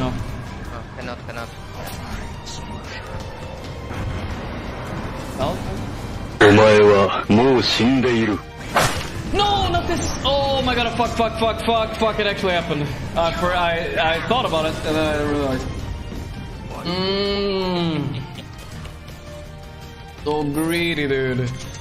No. Oh, cannot. Help? No, not this! Oh my god, fuck, it actually happened. I thought about it and then I realized. So greedy, dude.